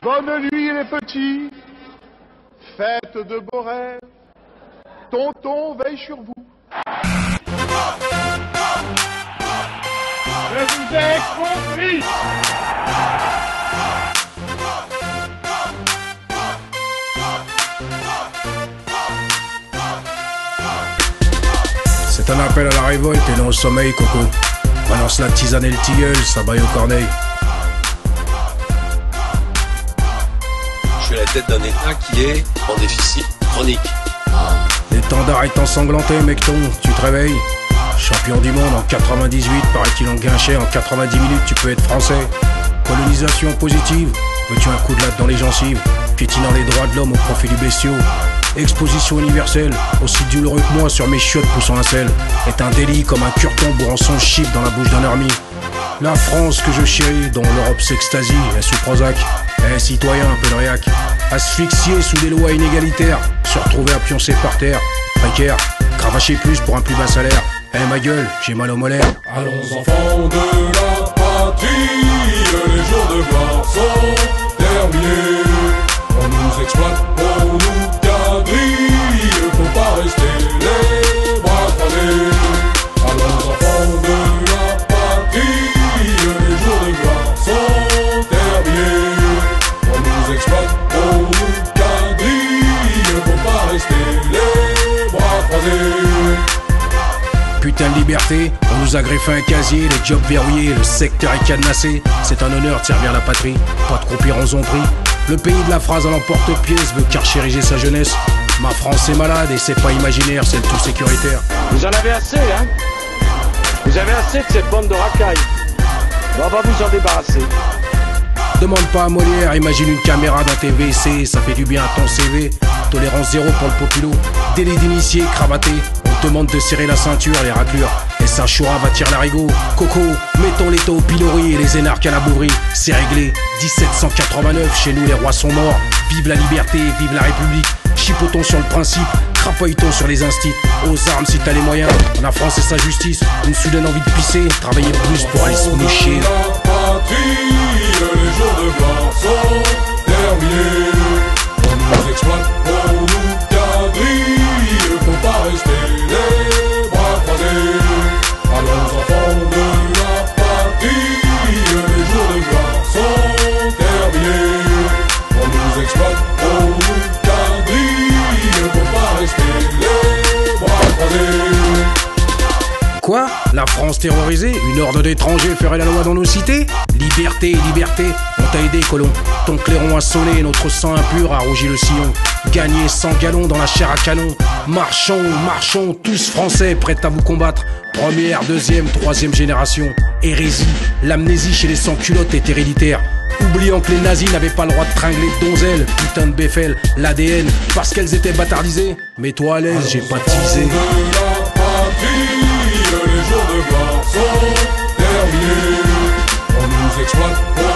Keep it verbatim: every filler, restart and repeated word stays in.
Bonne nuit les petits, faites de beaux rêves, tonton veille sur vous. Je vous ai compris. C'est un appel à la révolte et non au sommeil, Coco. Balance la tisane et le tilleul, ça baille au corneille. Je suis à la tête d'un État qui est en déficit chronique. L'étendard est ensanglanté, mecton, tu te réveilles. Champion du monde en quatre-vingt-dix-huit, paraît-il en guinchet, en quatre-vingt-dix minutes tu peux être français. Colonisation positive, veux-tu un coup de latte dans les gencives, piétinant les droits de l'homme au profit du bestiau. Exposition universelle, aussi douloureux que moi sur mes chiottes poussant un sel, est un délit comme un curton bourrant son chip dans la bouche d'un hermie. La France que je chéris, dont l'Europe s'extasie, est sous Prozac. Eh citoyen, un peu de réac, asphyxié sous des lois inégalitaires, se retrouver à pioncer par terre, précaire, cravacher plus pour un plus bas salaire. Eh ma gueule, j'ai mal au molaire. Allons enfants de la patrie, les jours de gloire sont terminés. On nous exploite, on nous quadrille, faut pas rester les bras croisés. Allons enfants de la patrie, les jours de gloire sont terminés. On nous exploite, on nous quadrille, faut pas rester les bras croisés. Putain de liberté, on nous a greffé un casier, les jobs verrouillés, le secteur est cadenassé. C'est un honneur de servir la patrie, pas de croupir en zombie. Le pays de la phrase à l'emporte-pièce veut carchériger sa jeunesse. Ma France est malade et c'est pas imaginaire, c'est le tout sécuritaire. Vous en avez assez, hein? Vous avez assez de cette bande de racailles. On va vous en débarrasser. Demande pas à Molière, imagine une caméra dans tes W C, ça fait du bien à ton C V. Tolérance zéro pour le populo, délit d'initié, cravaté. On te demande de serrer la ceinture, les raclures. Et ça choura va tirer l'arigot. Coco, mettons les taux au pilori et les énarques à la bourrerie. C'est réglé, dix-sept cent quatre-vingt-neuf, chez nous les rois sont morts. Vive la liberté, vive la République. Chipotons sur le principe, crapaillotons sur les instits. Aux armes si t'as les moyens, la France et sa justice. Une soudaine envie de pisser, travailler plus pour aller se moucher. Les jours de gloire sont terminés. On nous exploite, on nous quadrille, faut pas rester les bras croisés. Allons enfants de la patrie, les jours de gloire sont terminés. On nous exploite, on nous quadrille, faut pas rester les bras croisés. Quoi? La France terrorisée? Une horde d'étrangers ferait la loi dans nos cités? Liberté, liberté, on t'a aidé, colon. Ton clairon a sonné, notre sang impur a rougi le sillon. Gagné cent gallons dans la chair à canon. Marchons, marchons, tous français, prêts à vous combattre. Première, deuxième, troisième génération. Hérésie, l'amnésie chez les sans-culottes est héréditaire. Oubliant que les nazis n'avaient pas le droit de tringler de donzelles. Putain de Beffel, l'A D N, parce qu'elles étaient bâtardisées. Mets-toi à l'aise, j'ai pas teasé. Les jours de gloire sont terminés. On nous exploite.